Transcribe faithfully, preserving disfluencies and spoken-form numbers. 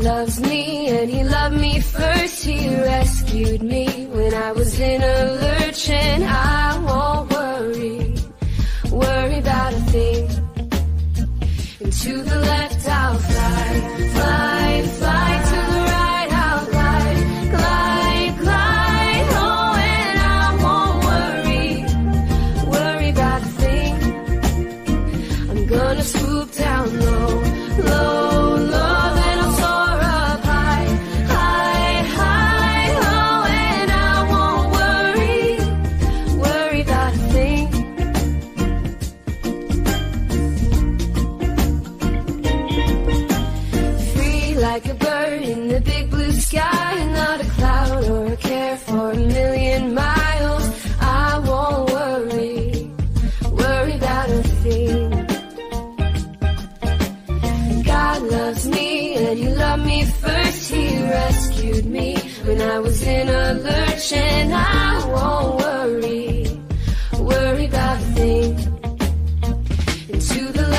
loves me and he loved me first. He rescued me when I was in a lurch, and I won't worry, worry about a thing. And to the left I'll fly, fly, fly. To the right I'll glide, glide, glide. Oh, and I won't worry, worry about a thing. I'm gonna swoop down low, low, low. Then I'll soar up high, high, high. Oh, and I won't worry, worry about a thing. Free like a bird in the big blue sky, not a cloud or a care for a million miles. I won't worry, worry about a thing. God loves me and he loved me first. He rescued me when I was in a lurch, and I won't worry, worry about a thing. And to the